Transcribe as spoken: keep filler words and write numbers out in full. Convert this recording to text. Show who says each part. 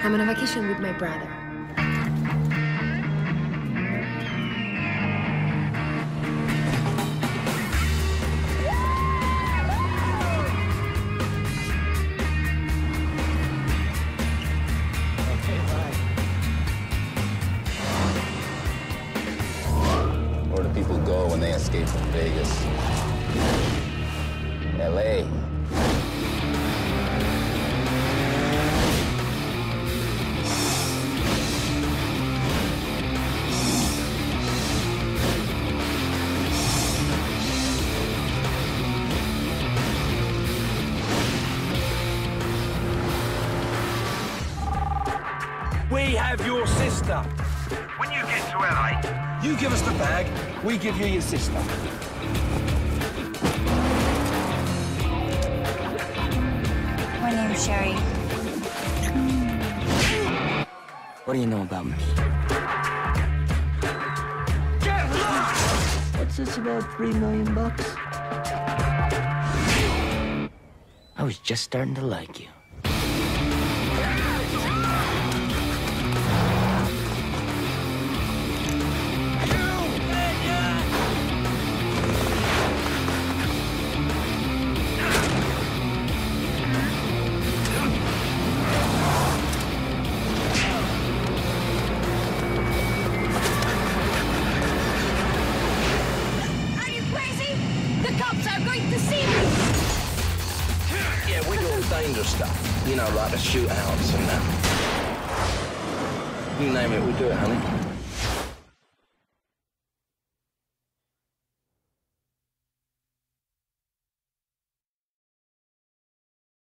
Speaker 1: I'm on a vacation with my brother.
Speaker 2: Where do people go when they escape from Vegas? L A.
Speaker 3: We have your sister.
Speaker 4: When you get to L A,
Speaker 3: You give us the bag, we give you your sister.
Speaker 5: My name's Sherry.
Speaker 6: What do you know about me?
Speaker 3: Get lost!
Speaker 6: What's this about three million bucks? I was just starting to like you.
Speaker 5: The cops are going to see me!
Speaker 3: Yeah, we do all dangerous stuff. You know, like the shootouts and that. You name it, we do it, honey.